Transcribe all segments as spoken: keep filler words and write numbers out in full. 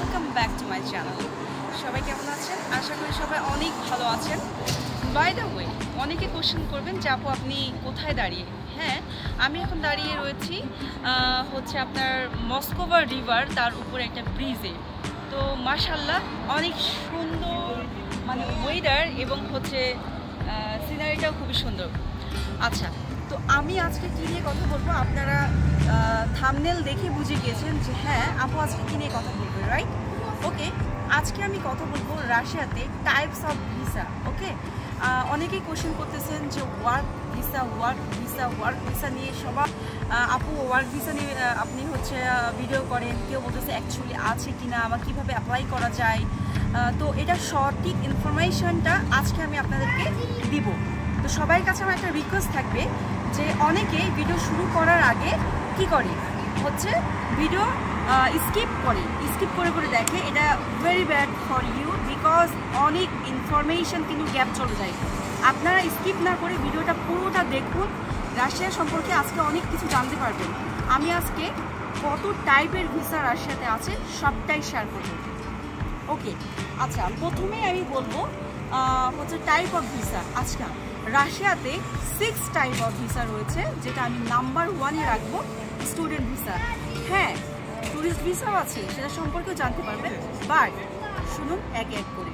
Welcome back to my channel. সবাই কেমন আছেন? আশা করি সবাই অনেক ভালো আছেন। বাই দ্য ওয়ে, অনেকে কোশ্চেন করবেন যে আপু আপনি কোথায় দাঁড়িয়ে? হ্যাঁ, আমি এখন দাঁড়িয়ে রয়েছি হচ্ছে আপনার মস্কোভা রিভার, তার উপরে একটা ব্রিজে। তো মাশাআল্লাহ অনেক সুন্দর মানে ওয়েদার এবং হচ্ছে সিনারিটাও খুবই সুন্দর। আচ্ছা, তো আমি আজকে কী নিয়ে কথা বলবো আপনারা থাম্বনেল দেখে বুঝে গিয়েছেন যে হ্যাঁ আপু আজকে কী নিয়ে কথা বলবো, রাইট? ওকে, আজকে আমি কথা বলবো রাশিয়াতে টাইপস অফ ভিসা। ওকে, অনেকেই কোশ্চেন করতেছেন যে work visa work visa work visa নিয়ে সবাই আপু ওয়ার্ক ভিসা নিয়ে আপনি হচ্ছে ভিডিও করেন, কেউ বলতেছে অ্যাকচুয়ালি আছে কি না বা কীভাবে অ্যাপ্লাই করা যায়। তো এটা সঠিক ইনফরমেশনটা আজকে আমি আপনাদেরকে দিব। তো সবার কাছে আমার একটা রিকোয়েস্ট থাকবে যে অনেকে ভিডিও শুরু করার আগে কি করে হচ্ছে ভিডিও স্কিপ করে স্কিপ করে করে দেখে। এটা very bad for you, because অনেক ইনফরমেশন কিন্তু গ্যাপ চলে যায়। আপনারা স্কিপ না করে ভিডিওটা পুরোটা দেখুন, রাশিয়া সম্পর্কে আজকে অনেক কিছু জানতে পারবেন। আমি আজকে কত টাইপের ভিসা রাশিয়াতে আছে সবটাই শেয়ার করব। ওকে, আচ্ছা প্রথমেই আমি বলবো হচ্ছে টাইপ অফ ভিসা। আজকাল রাশিয়াতে সিক্স টাইপ অফ ভিসা রয়েছে, যেটা আমি নাম্বার ওয়ানে রাখবো স্টুডেন্ট ভিসা। হ্যাঁ, ট্যুরিস্ট ভিসাও আছে, সেটা সম্পর্কেও জানতে পারবেন, বাট শুনুন এক এক করে।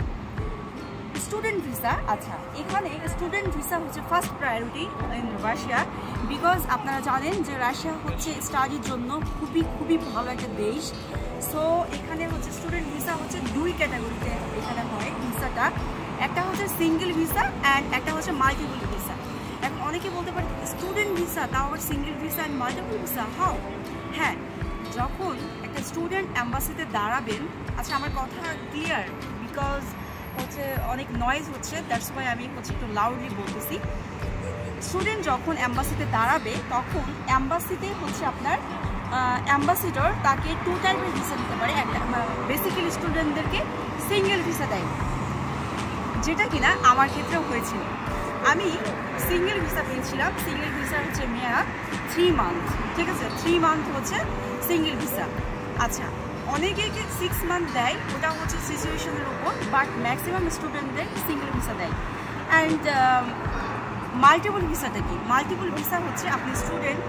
স্টুডেন্ট ভিসা, আচ্ছা এখানে স্টুডেন্ট ভিসা হচ্ছে first priority in Russia, because আপনারা জানেন যে রাশিয়া হচ্ছে স্টাডির জন্য খুবই খুবই ভালো একটা দেশ। সো এখানে হচ্ছে স্টুডেন্ট ভিসা হচ্ছে দুই ক্যাটাগরিতে এখানে হয় ভিসাটা। একটা হচ্ছে সিঙ্গেল ভিসা অ্যান্ড একটা হচ্ছে মাল্টিপল ভিসা। এখন অনেকে বলতে পারে স্টুডেন্ট ভিসা তাও আবার single visa and multiple visa how? হ্যাঁ, যখন একটা স্টুডেন্ট অ্যাম্বাসিতে দাঁড়াবেন, আচ্ছা আমার কথা ক্লিয়ার বিকজ হচ্ছে অনেক নয়েজ হচ্ছে, দ্যাটস ওয়াই আমি হচ্ছে একটু লাউডলি বলতেছি। স্টুডেন্ট যখন অ্যাম্বাসিতে দাঁড়াবে তখন অ্যাম্বাসিতে হচ্ছে আপনার অ্যাম্বাসিডর তাকে টু টাইপের ভিসা দিতে পারে। একটা বেসিক্যালি স্টুডেন্টদেরকে সিঙ্গেল ভিসা দেয়, যেটা কিনা আমার ক্ষেত্রেও হয়েছিল। আমি সিঙ্গেল ভিসা পেয়েছিলাম। সিঙ্গেল ভিসা হচ্ছে মেয়াদ থ্রি মান্থ, ঠিক আছে? থ্রি মান্থ হচ্ছে সিঙ্গেল ভিসা। আচ্ছা, অনেকেই সিক্স মান্থ দেয়, ওটা হচ্ছে সিচুয়েশনের উপর, বাট ম্যাক্সিমাম স্টুডেন্টদের সিঙ্গেল ভিসা দেয়। অ্যান্ড মাল্টিপল ভিসাটা কি? মাল্টিপল ভিসা হচ্ছে আপনি স্টুডেন্ট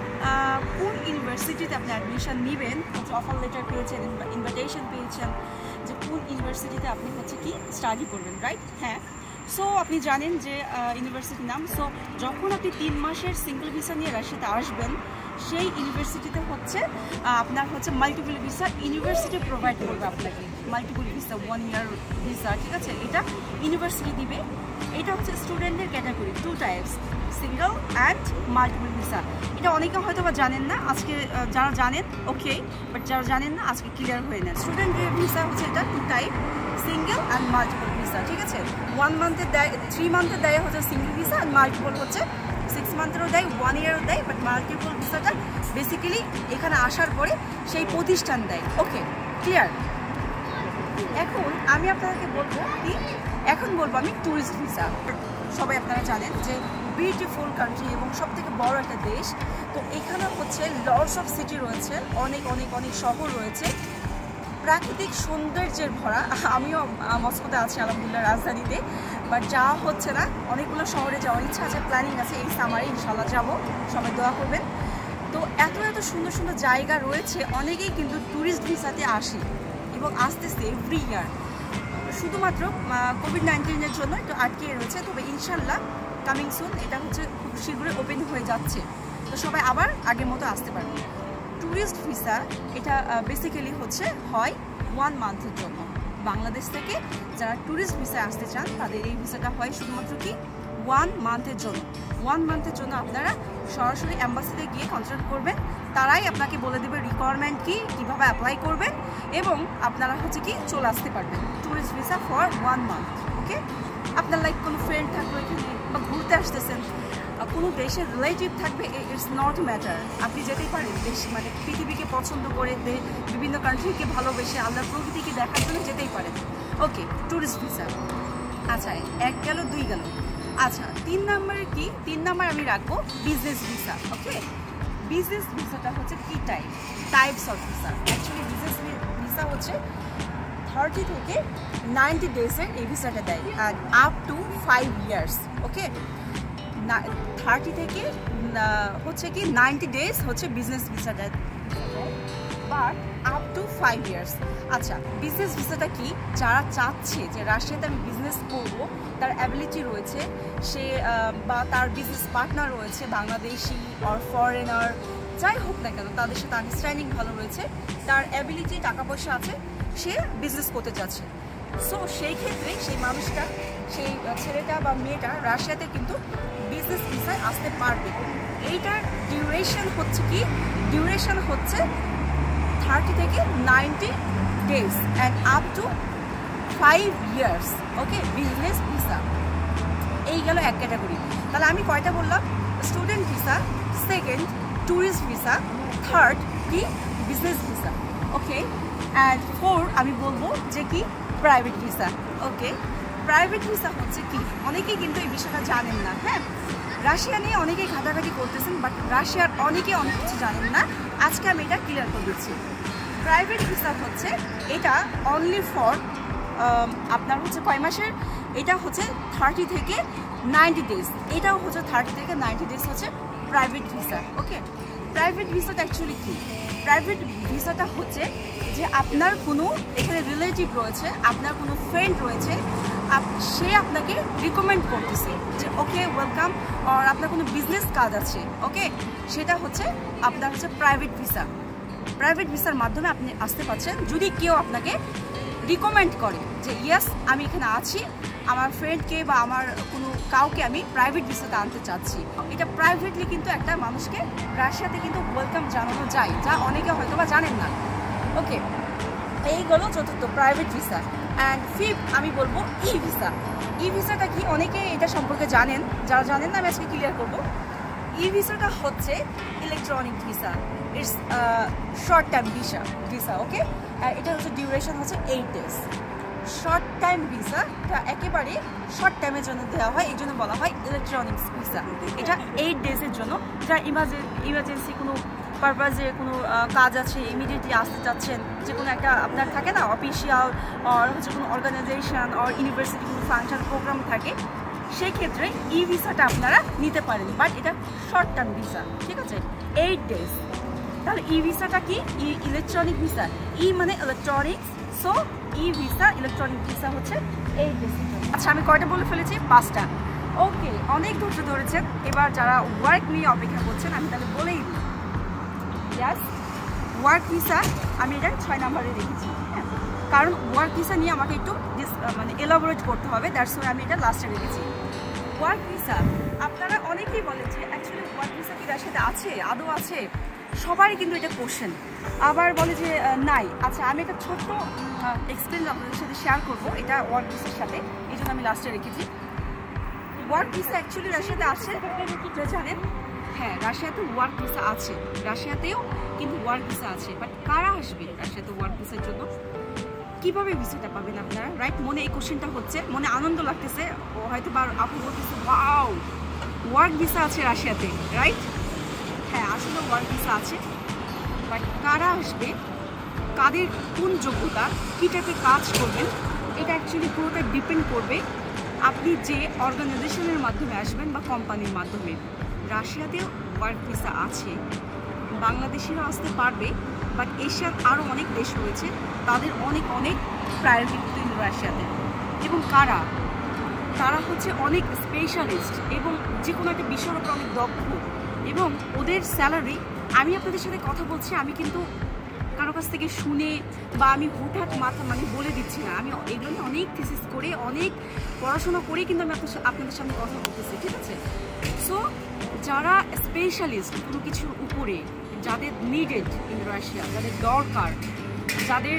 কোন ইউনিভার্সিটিতে আপনি অ্যাডমিশন নেবেন, হচ্ছে অফার লেটার পেয়েছেন, ইনভিটেশন পেয়েছেন যে কোন ইউনিভার্সিটিতে আপনি হচ্ছে কি স্টাডি করবেন, রাইট? হ্যাঁ, সো আপনি জানেন যে ইউনিভার্সিটির নাম। সো যখন আপনি তিন মাসের সিঙ্গেল ভিসা নিয়ে রাশিয়াতে আসবেন, সেই ইউনিভার্সিটিতে হচ্ছে আপনার হচ্ছে মাল্টিপল ভিসা ইউনিভার্সিটি প্রোভাইড করবে আপনাকে। Multiple visa one year visa, ঠিক আছে? এটা ইউনিভার্সিটি দিবে। এটা হচ্ছে স্টুডেন্টের category, two types, single and multiple visa. এটা অনেকে হয়তো বা জানেন না, আজকে যারা জানেন ওকে, বাট যারা জানেন না আজকে ক্লিয়ার হয়ে নেন। স্টুডেন্টের ভিসা হচ্ছে এটা two type, single and multiple visa, ঠিক আছে? ওয়ান মান্থের দেয়, থ্রি মান্থের দেয় হচ্ছে সিঙ্গেল ভিসা, অ্যান্ড মাল্টিপল হচ্ছে সিক্স মান্থেরও দেয়, ওয়ান ইয়ারও দেয়, বাট মাল্টিপল ভিসাটা বেসিক্যালি এখানে আসার পরে সেই প্রতিষ্ঠান দেয়। Okay, clear? এখন আমি আপনাদেরকে বলবো কি, এখন বলবো আমি ট্যুরিস্ট ভিসা। সবাই আপনারা জানেন যে বিউটিফুল কান্ট্রি এবং সব থেকে বড় একটা দেশ। তো এখানে হচ্ছে লটস অফ সিটি রয়েছে, অনেক অনেক অনেক শহর রয়েছে, প্রাকৃতিক সৌন্দর্যের ভরা। আমিও মস্কোতে আছি আলহামদুলিল্লাহ, রাজধানীতে, বাট যাওয়া হচ্ছে না। অনেকগুলো শহরে যাওয়ার ইচ্ছা আছে, প্ল্যানিং আছে, এই সামারে ইনশাল্লাহ যাবো, সবাই দোয়া করবেন। তো এত এত সুন্দর সুন্দর জায়গা রয়েছে, অনেকেই কিন্তু ট্যুরিস্ট ভিসাতে আসে এবং আসতেছে এভরি ইয়ার। শুধুমাত্র কোভিড নাইন্টিনের জন্য একটু আটকে রয়েছে, তবে ইনশাল্লাহ কামিং সুন এটা হচ্ছে খুব শীঘ্রই ওপেন হয়ে যাচ্ছে। তো সবাই আবার আগের মতো আসতে পারবে। ট্যুরিস্ট ভিসা এটা বেসিক্যালি হচ্ছে হয় ওয়ান মান্থের জন্য। বাংলাদেশ থেকে যারা ট্যুরিস্ট ভিসায় আসতে চান তাদের এই ভিসাটা হয় শুধুমাত্র কি ওয়ান মান্থের জন্য। ওয়ান মান্থের জন্য আপনারা সরাসরি অ্যাম্বাসিতে গিয়ে কন্ট্যাক্ট করবেন, তারাই আপনাকে বলে দেবে রিকোয়ারমেন্ট কী, কীভাবে অ্যাপ্লাই করবেন, এবং আপনারা হচ্ছে কি চলে আসতে পারবেন। Tourist visa for one month. Okay, আপনার লাইক কোনো ফ্রেন্ড থাকবে এখানে বা ঘুরতে আসতেছেন, কোনো দেশের রিলেটিভ থাকবে, ইটস নট ম্যাটার, আপনি যেতেই পারেন। দেশ মানে পৃথিবীকে পছন্দ করে, বিভিন্ন কান্ট্রিকে ভালোবেসে আল্লাহর প্রকৃতিকে দেখার জন্য যেতেই পারেন। Okay, tourist visa. আচ্ছা, এক গেল, দুই গেল। আচ্ছা, তিন নাম্বারে কি? তিন নাম্বার আমি রাখবো বিজনেস ভিসা। ওকে, বিজনেস ভিসাটা হচ্ছে কি type types of visa. Actually business visa হচ্ছে থার্টি থেকে নাইনটি ডেজের এই ভিসাটা দেয়, and up to five years. Okay, thirty থেকে হচ্ছে কি নাইনটি ডেজ হচ্ছে বিজনেস ভিসাটা, but up to five years. আচ্ছা, বিজনেস ভিসাটা কি? যারা চাচ্ছে যে রাশিয়াতে আমি বিজনেস করব, তার অ্যাবিলিটি রয়েছে, সে বা তার বিজনেস পার্টনার রয়েছে বাংলাদেশি অর ফরেনার, যাই হোক না কেন, তাদের সাথে আন্ডারস্ট্যান্ডিং ভালো রয়েছে, তার অ্যাবিলিটি, টাকা পয়সা আছে, সে বিজনেস করতে চাচ্ছে। সো সেই ক্ষেত্রে সেই মানুষটা, সেই ছেলেটা বা মেয়েটা রাশিয়াতে কিন্তু বিজনেস ভিসায় আসতে পারবে। এইটার ডিউরেশন হচ্ছে কি? ডিউরেশন হচ্ছে থার্টি থেকে ninety days and up to five years. Okay, business visa. এই গেল এক ক্যাটাগরি। তাহলে আমি কয়টা বললাম? Student visa, second tourist visa, third কি business visa. Okay, and four আমি বলবো যে কি private visa. Okay, private visa হচ্ছে কি? অনেকেই কিন্তু এই বিষয়টা জানেন না। হ্যাঁ, রাশিয়া নিয়ে অনেকেই ঘাটাঘাটি করতেছেন, বাট রাশিয়ার অনেকে অনেক কিছু জানেন না। আজকে আমি এটা ক্লিয়ার করে দিচ্ছি। প্রাইভেট ভিসা হচ্ছে এটা অনলি ফর আপনার হচ্ছে কয় মাসের? এটা হচ্ছে থার্টি থেকে নাইনটি ডেজ। এটাও হচ্ছে থার্টি থেকে নাইনটি ডেজ হচ্ছে প্রাইভেট ভিসা। ওকে, প্রাইভেট ভিসাটা অ্যাকচুয়ালি কি? প্রাইভেট ভিসাটা হচ্ছে যে আপনার কোনো এখানে রিলেটিভ রয়েছে, আপনার কোনো ফ্রেন্ড রয়েছে, সে আপনাকে রিকমেন্ড করতেছে যে ওকে ওয়েলকাম, আর আপনার কোনো বিজনেস কাজ আছে, ওকে, সেটা হচ্ছে আপনার হচ্ছে প্রাইভেট ভিসা। প্রাইভেট ভিসার মাধ্যমে আপনি আসতে পারছেন যদি কেউ আপনাকে রিকমেন্ড করে যে ইয়েস আমি এখানে আছি, আমার ফ্রেন্ডকে বা আমার কোনো কাউকে আমি প্রাইভেট ভিসাতে আনতে চাচ্ছি। এটা প্রাইভেটলি কিন্তু একটা মানুষকে রাশিয়াতে কিন্তু ওয়েলকাম জানানো যায়, যা অনেকে হয়তো বা জানেন না। ওকে, এইগুলো চতুর্থ প্রাইভেট ভিসা। অ্যান্ড ফিফথ আমি বলবো ই ভিসা। ই ভিসাটা কি? অনেকে এটা সম্পর্কে জানেন, যারা জানেন না আমি আজকে ক্লিয়ার করবো। ই ভিসাটা হচ্ছে electronic visa, it's short time visa visa okay, এটা হচ্ছে ডিউরেশন হচ্ছে এইট ডেজ। শর্ট টাইম ভিসাটা একেবারে শর্ট টাইমের জন্য দেওয়া হয়, এই জন্য বলা হয় ইলেকট্রনিক্স ভিসা। এটা এইট ডেজের জন্য, যারা ইমার্জেন্সি কোনো পারপাজে কোনো কাজ আছে, ইমিডিয়েটলি আসতে চাচ্ছেন, যে কোনো একটা আপনার থাকে না অফিসিয়াল আর হচ্ছে কোনো অর্গানাইজেশন আর ইউনিভার্সিটি কোনো ফাংশন প্রোগ্রাম থাকে, সেই ক্ষেত্রে ই ভিসাটা আপনারা নিতে পারেন, বাট এটা শর্ট টার্ম ভিসা, ঠিক আছে, এইট ডেজ। তাহলে ই ভিসাটা কি? ই ইলেকট্রনিক ভিসা। ই মানে electronics, so E visa electronic visa হচ্ছে এইট ডেজ। আচ্ছা, আমি কয়টা বলে ফেলেছি? পাঁচটা। ওকে, অনেক ধৈর্য ধরেছেন। এবার যারা ওয়ার্ক নিয়ে অপেক্ষা করছেন আমি তাহলে বলেই দিই। ইয়াস, ওয়ার্ক ভিসা আমি এটা ছয় নম্বরে রেখেছি, হ্যাঁ, কারণ ওয়ার্ক ভিসা নিয়ে আমাকে একটু মানে এলাবোরেট করতে হবে, দ্যাটস ওয়াই আমি এটা লাস্টে রেখেছি। ওয়ার্ক ভিসা আপনারা অনেকেই বলেন যে অ্যাকচুয়ালি ওয়ার্ক ভিসা কি রাশিয়াতে আছে, আদৌ আছে? সবারই কিন্তু এটা কোশ্চেন, আবার বলে যে নাই। আচ্ছা, আমি একটা ছোট্ট এক্সপিরিয়েন্স আপনাদের সাথে শেয়ার করবো এটা ওয়ার্ক ভিসার সাথে, এই জন্য আমি লাস্টে রেখেছি। ওয়ার্ক ভিসা অ্যাকচুয়ালি রাশিয়াতে আছে জানেন? হ্যাঁ, রাশিয়াতে ওয়ার্ক ভিসা আছে, রাশিয়াতেও কিন্তু ওয়ার্ক ভিসা আছে, বাট কারা আসবে রাশিয়াতে ওয়ার্ক ভিসার জন্য? কিভাবে ভিসাটা পাবেন আপনারা? রাইট, মনে এই কোশ্চেনটা হচ্ছে, মনে আনন্দ লাগতেছে, ও হয়তো বা আপু বলতেছে ওয়াও ওয়ার্ক ভিসা আছে রাশিয়াতে, রাইট? হ্যাঁ, আসলে ওয়ার্ক ভিসা আছে, বাট কারা আসবে, কাদের কোন যোগ্যতা, কী টাইপের কাজ করবেন, এটা অ্যাকচুয়ালি পুরোটা ডিপেন্ড করবে আপনি যে অর্গানাইজেশনের মাধ্যমে আসবেন বা কোম্পানির মাধ্যমে। রাশিয়াতেও ওয়ার্ক ভিসা আছে, বাংলাদেশিরা আসতে পারবে, বাট এশিয়ার আরও অনেক দেশ রয়েছে, তাদের অনেক অনেক প্রায়োরিটি কিন্তু রাশিয়াতে। এবং কারা? তারা হচ্ছে অনেক স্পেশালিস্ট এবং যে কোনো একটা বিষয়ের উপর অনেক দক্ষ, এবং ওদের স্যালারি, আমি আপনাদের সাথে কথা বলছি, আমি কিন্তু কারো কাছ থেকে শুনে বা আমি হুটহাট মাথা মানে বলে দিচ্ছি না, আমি এগুলো নিয়ে অনেক থিসিস করে অনেক পড়াশোনা করে কিন্তু আমি আপনাদের সামনে কথা বলতেছি, ঠিক আছে? সো যারা স্পেশালিস্ট কোনো কিছুর উপরে, যাদের নিডেড ইন রাশিয়া, যাদের দরকার, যাদের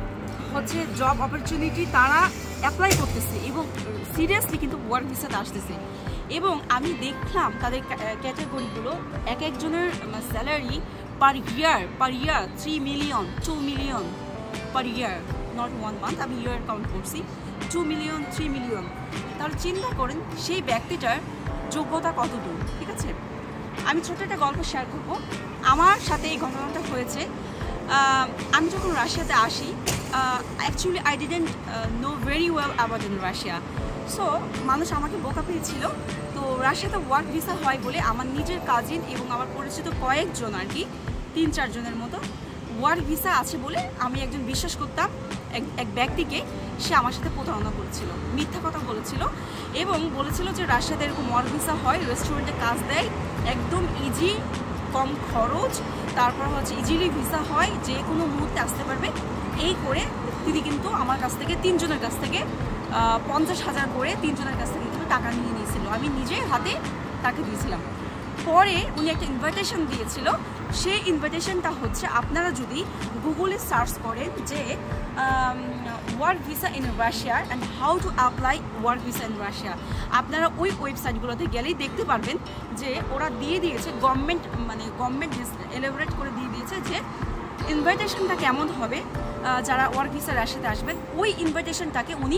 হচ্ছে জব অপরচুনিটি, তারা অ্যাপ্লাই করতেছে এবং সিরিয়াসলি কিন্তু ওয়ার্ক ভিসাতে আসতেছে। এবং আমি দেখলাম তাদের ক্যাটাগরিগুলো, এক একজনের salary per year per year three million two million per year, not one month, আমি ইয়ার কাউন্ট করছি, টু মিলিয়ন থ্রি মিলিয়ন। তাহলে চিন্তা করেন সেই ব্যক্তিটার যোগ্যতা কতদূর, ঠিক আছে? আমি ছোট্ট একটা গল্প শেয়ার করব। আমার সাথে এই ঘটনাটা হয়েছে। আমি যখন রাশিয়াতে আসি, actually I didn't know very well about in Russia. So মানুষ আমাকে বোকা পেয়েছিল। তো রাশিয়াতে ওয়ার্ক ভিসা হয় বলে আমার নিজের কাজিন এবং আমার পরিচিত কয়েকজন আর কি তিন চারজনের মতো ওয়ার্ক ভিসা আছে বলে আমি একজন বিশ্বাস করতাম এক এক ব্যক্তিকে, সে আমার সাথে প্রতারণা করেছিল, মিথ্যা কথা বলেছিল এবং বলেছিল যে রাশিয়াতে এরকম ওয়ার্ক ভিসা হয়, রেস্টুরেন্টে কাজ দেয়, একদম ইজি, কম খরচ, তারপর হচ্ছে ইজিলি ভিসা হয়, যে কোনো মুহূর্তে আসতে পারবে। এই করে তিনি কিন্তু আমার কাছ থেকে তিনজনের কাছ থেকে পঞ্চাশ হাজার করে তিনজনের কাছ থেকে কিন্তু টাকা নিয়ে নিয়েছিল, আমি নিজে হাতে তাকে দিয়েছিলাম। পরে উনি একটা ইনভাইটেশন দিয়েছিল, সেই ইনভাইটেশনটা হচ্ছে আপনারা যদি গুগলে সার্চ করেন যে work visa in Russia and how to apply work visa in Russia, আপনারা ওই ওয়েবসাইটগুলোতে গেলেই দেখতে পারবেন যে ওরা দিয়ে দিয়েছে, গভর্নমেন্ট মানে গভর্নমেন্ট এলাবোরেট করে দিয়ে দিয়েছে যে ইনভাইটেশনটা কেমন হবে যারা ওয়ার্ক ভিসা রাশিয়াতে আসবেন। ওই ইনভাইটেশনটাকে উনি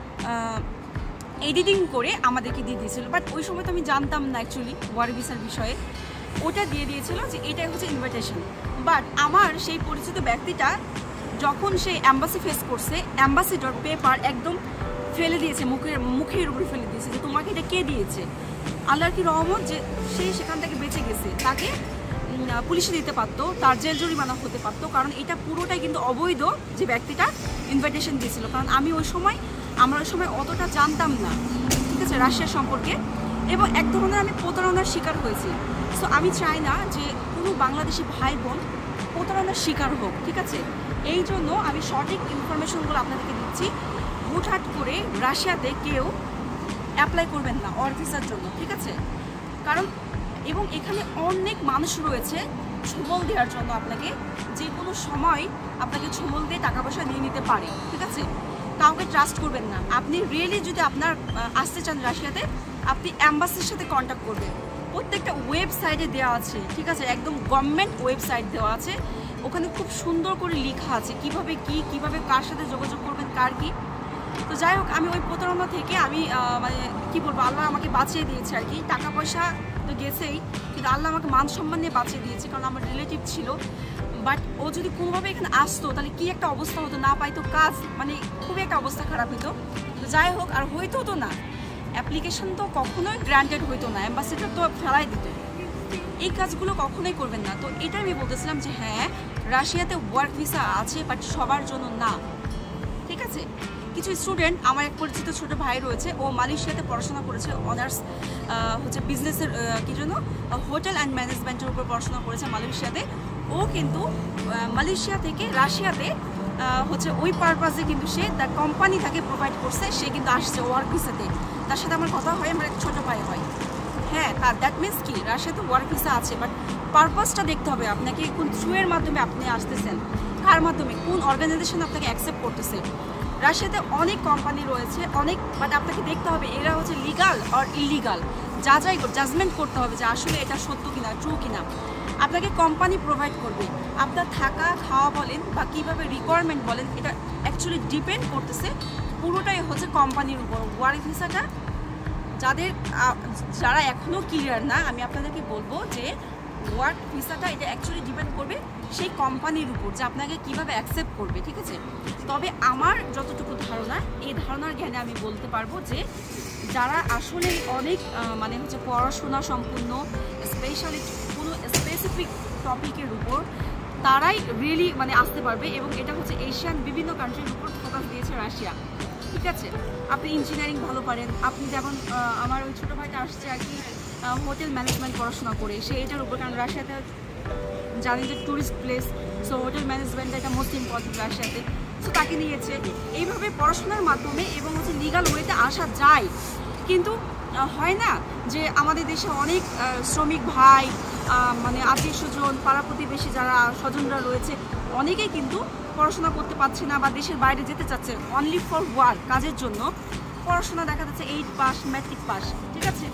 এডিটিং করে আমাদেরকে দিয়ে দিয়েছিল, বাট ওই সময় তো আমি জানতাম না অ্যাকচুয়ালি ওয়ার্ক ভিসার বিষয়ে। ওটা দিয়ে দিয়েছিল যে এটাই হচ্ছে ইনভাইটেশন। বাট আমার সেই পরিচিত ব্যক্তিটা যখন সে অ্যাম্বাসি ফেস করছে, অ্যাম্বাসিডর পেপার একদম ফেলে দিয়েছে, মুখের মুখের উপরে ফেলে দিয়েছে যে তোমাকে এটা কে দিয়েছে। আল্লাহর কি রহমত যে সে সেখান থেকে বেঁচে গেছে, তাকে পুলিশে দিতে পারতো, তার জেল জরিমানা হতে পারতো, কারণ এটা পুরোটাই কিন্তু অবৈধ যে ব্যক্তিটা ইনভাইটেশন দিয়েছিল। কারণ আমি ওই সময় আমরা ওই সময় অতটা জানতাম না, ঠিক আছে, রাশিয়া সম্পর্কে, এবং এক ধরনের আমি প্রতারণার শিকার হয়েছি। সো আমি চাই না যে কোনো বাংলাদেশি ভাই বোন প্রতারণার শিকার হোক, ঠিক আছে। এই জন্য আমি সঠিক ইনফরমেশনগুলো আপনাদেরকে দিচ্ছি। হুটহাট করে রাশিয়াতে কেউ অ্যাপ্লাই করবেন না ওয়ার্ক ভিসার জন্য, ঠিক আছে। কারণ এবং এখানে অনেক মানুষ রয়েছে ছোবল দেওয়ার জন্য, আপনাকে যে কোনো সময় আপনাকে ছোবল দিয়ে টাকা পয়সা নিয়ে নিতে পারে, ঠিক আছে। কাউকে ট্রাস্ট করবেন না। আপনি রিয়েলি যদি আপনার আসতে চান রাশিয়াতে, আপনি অ্যাম্বাসির সাথে কন্ট্যাক্ট করবেন। প্রত্যেকটা ওয়েবসাইটে দেওয়া আছে, ঠিক আছে, একদম গভর্নমেন্ট ওয়েবসাইট দেওয়া আছে, ওখানে খুব সুন্দর করে লেখা আছে কিভাবে কি কিভাবে কার সাথে যোগাযোগ করবেন, কার কি। তো যাই হোক, আমি ওই প্রতারণা থেকে আমি মানে কি বলবো, আল্লাহ আমাকে বাঁচিয়ে দিয়েছে আর কি। টাকা পয়সা তো গেছেই, কিন্তু আল্লাহ আমাকে মান সম্মান নিয়ে বাঁচিয়ে দিয়েছে, কারণ আমার রিলেটিভ ছিল। বাট ও যদি কোনোভাবে এখানে আসতো তাহলে কি একটা অবস্থা হতো, না পাইতো কাজ, মানে খুবই একটা অবস্থা খারাপ হতো। তো যাই হোক, আর হইতো তো না, অ্যাপ্লিকেশন তো কখনোই গ্রান্টেড হইতো না, অ্যাম্বাসিডার তো ফেলাই দিত। এই কাজগুলো কখনোই করবেন না। তো এটা আমি বলতেছিলাম যে হ্যাঁ, রাশিয়াতে ওয়ার্ক ভিসা আছে, বাট সবার জন্য না, ঠিক আছে। কিছু স্টুডেন্ট, আমার এক পরিচিত ছোটো ভাই রয়েছে, ও মালয়েশিয়াতে পড়াশোনা করেছে, অনার্স হচ্ছে বিজনেসের কি জন্য হোটেল অ্যান্ড ম্যানেজমেন্টের উপর পড়াশোনা করেছে মালয়েশিয়াতে। ও কিন্তু মালয়েশিয়া থেকে রাশিয়াতে হচ্ছে ওই পারপাসে কিন্তু সে তার কোম্পানি তাকে প্রোভাইড করছে, সে কিন্তু আসছে ওয়ার্ক ভিসাতে। তার সাথে আমার কথা হয়, আমার এক ছোটো ভাই হয়। হ্যাঁ, তার দ্যাট মিনস কি, রাশিয়াতে ওয়ার্ক ভিসা আছে, বাট পারপাসটা দেখতে হবে আপনাকে, কোন থ্রুয়ের মাধ্যমে আপনি আসতেছেন, কার মাধ্যমে, কোন অর্গানাইজেশন আপনাকে অ্যাকসেপ্ট করতেছে। রাশিয়াতে অনেক কোম্পানি রয়েছে, অনেক, বাট আপনাকে দেখতে হবে এরা হচ্ছে লিগাল আর ইলিগাল, যা যাই জাজমেন্ট করতে হবে যে আসলে এটা সত্য কিনা, ট্রু কিনা। আপনাকে কোম্পানি প্রোভাইড করবে, আপনার থাকা খাওয়া বলেন বা কীভাবে রিকোয়ারমেন্ট বলেন, এটা অ্যাকচুয়ালি ডিপেন্ড করতেছে পুরোটাই হচ্ছে কোম্পানির উপর। ওয়ার্ক ভিসাটা যাদের যারা এখনও ক্লিয়ার না, আমি আপনাদেরকে বলবো যে ওয়ার্ক ভিসাটা এটা অ্যাকচুয়ালি ডিপেন্ড করবে সেই কোম্পানির উপর, যে আপনাকে কীভাবে অ্যাকসেপ্ট করবে, ঠিক আছে। তবে আমার যতটুকু ধারণা, এই ধারণার জ্ঞানে আমি বলতে পারবো যে যারা আসলে অনেক মানে হচ্ছে পড়াশোনা সম্পূর্ণ, স্পেশালি কোনো স্পেসিফিক টপিকের উপর, তারাই রিয়েলি মানে আসতে পারবে। এবং এটা হচ্ছে এশিয়ান বিভিন্ন কান্ট্রির উপর ফোকাস দিয়েছে রাশিয়া, ঠিক আছে। আপনি ইঞ্জিনিয়ারিং ভালো পারেন, আপনি যেমন আমার ওই ছোটো ভাইটা আসছে আর কি হোটেল ম্যানেজমেন্ট পড়াশোনা করে, সে এটার উপর, কারণ রাশিয়াতে জানি যে ট্যুরিস্ট প্লেস, সো হোটেল ম্যানেজমেন্টটা এটা মোস্ট ইম্পর্টেন্ট রাশিয়াতে, সো তাকে নিয়েছে। এইভাবে পড়াশোনার মাধ্যমে এবং হচ্ছে লিগাল ওয়েতে আসা যায়। কিন্তু হয় না যে আমাদের দেশে অনেক শ্রমিক ভাই, মানে আত্মীয় স্বজন, পাড়া প্রতিবেশী যারা স্বজনরা রয়েছে, অনেকেই কিন্তু পড়াশোনা করতে পারছে না বা দেশের বাইরে যেতে চাচ্ছে অনলি ফর ওয়ার্ক, কাজের জন্য। পড়াশোনা দেখা যাচ্ছে এইট পাস, ম্যাট্রিক পাস, ঠিক আছে।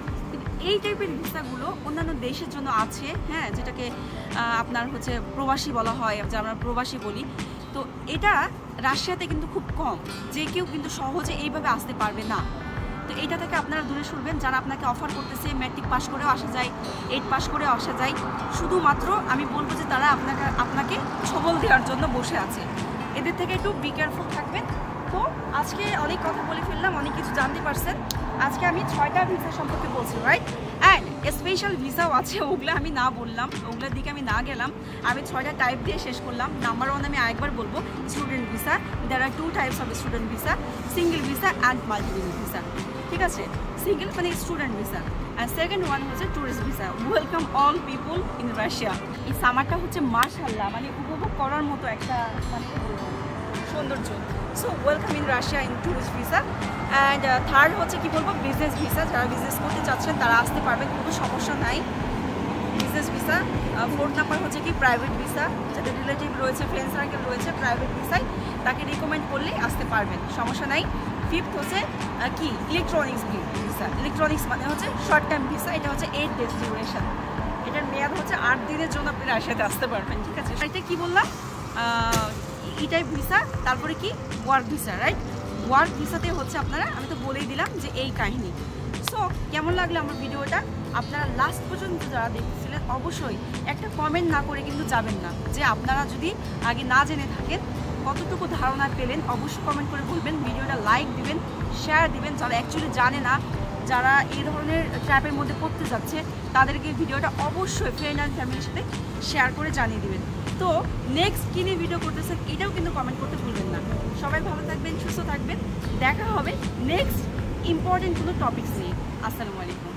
এই টাইপের ভিসাগুলো অন্যান্য দেশের জন্য আছে, হ্যাঁ, যেটাকে আপনার হচ্ছে প্রবাসী বলা হয়, যে আমরা প্রবাসী বলি। তো এটা রাশিয়াতে কিন্তু খুব কম, যে কেউ কিন্তু সহজে এইভাবে আসতে পারবে না। তো এইটা থেকে আপনারা দূরে সরবেন। যারা আপনাকে অফার করতেছে ম্যাট্রিক পাস করেও আসা যায়, এইট পাস করেও আসা যায়, শুধুমাত্র আমি বলবো যে তারা আপনাকে আপনাকে ছবল দেওয়ার জন্য বসে আছে। এদের থেকে একটু বি কেয়ারফুল থাকবেন। তো আজকে অনেক কথা বলে ফেললাম, অনেক কিছু জানতে পারছেন। আজকে আমি ছয়টা ভিসা সম্পর্কে বলছি, রাইট? অ্যান্ড স্পেশাল ভিসাও আছে, ওগুলো আমি না বললাম, ওগুলোর দিকে আমি না গেলাম। আমি ছয়টা টাইপ দিয়ে শেষ করলাম। নাম্বার ওয়ান আমি আরেকবার বলবো, student visa. There are two types of student visa, single visa and multiple visa. ঠিক আছে, সিঙ্গেল মানে student visa, and second one হচ্ছে tourist visa. Welcome all people in Russia. এই সামারটা হচ্ছে মাশাআল্লাহ মানে উপভোগ করার মতো একটা মানে সৌন্দর্য। So welcome in Russia in tourist visa. And third হচ্ছে কি বলবো, বিজনেস ভিসা। যারা বিজনেস করতে চাচ্ছেন তারা আসতে পারবেন, কোনো সমস্যা নাই, বিজনেস ভিসা। ফোর্থ নাম্বার হচ্ছে কি প্রাইভেট ভিসা, যাদের রিলেটিভ রয়েছে, ফ্রেন্ড সার্কেল রয়েছে প্রাইভেট ভিসায়, তাকে রিকমেন্ড করলেই আসতে পারবেন, সমস্যা নাই। ফিফথ হচ্ছে কি ইলেকট্রনিক্স ভিসা। ইলেকট্রনিক্স মানে হচ্ছে শর্ট টার্ম ভিসা, এটা হচ্ছে এইট ডেজ ডিউরেশন, এটার মেয়াদ হচ্ছে আট দিনের জন্য আপনি রাশিয়াতে আসতে পারবেন। ঠিক আছে, এটা কি বললাম, ই টাইপ ভিসা। তারপরে কি ওয়ার্ক ভিসা, রাইট? ওয়ার্ক ভিসাতে হচ্ছে আপনারা, আমি তো বলেই দিলাম যে এই কাহিনী। সো কেমন লাগলো আমার ভিডিওটা? আপনারা লাস্ট পর্যন্ত যারা দেখছিলেন অবশ্যই একটা কমেন্ট না করে কিন্তু যাবেন না, যে আপনারা যদি আগে না জেনে থাকেন কতটুকু ধারণা পেলেন, অবশ্যই কমেন্ট করে বলবেন। ভিডিওটা লাইক দিবেন, শেয়ার দিবেন। যারা অ্যাকচুয়ালি জানে না, যারা এই ধরনের ট্র্যাপের মধ্যে পড়তে যাচ্ছে, তাদেরকে ভিডিওটা অবশ্যই ফ্রেন্ড অ্যান্ড ফ্যামিলির সাথে শেয়ার করে জানিয়ে দিবেন। তো নেক্সট কী নিয়ে ভিডিও করতেছেন এটাও কিন্তু কমেন্ট করতে ভুলবেন না। সবাই ভালো থাকবেন, সুস্থ থাকবেন, দেখা হবে নেক্সট ইম্পর্টেন্ট কোনো টপিকস নিয়ে। আসসালামু আলাইকুম।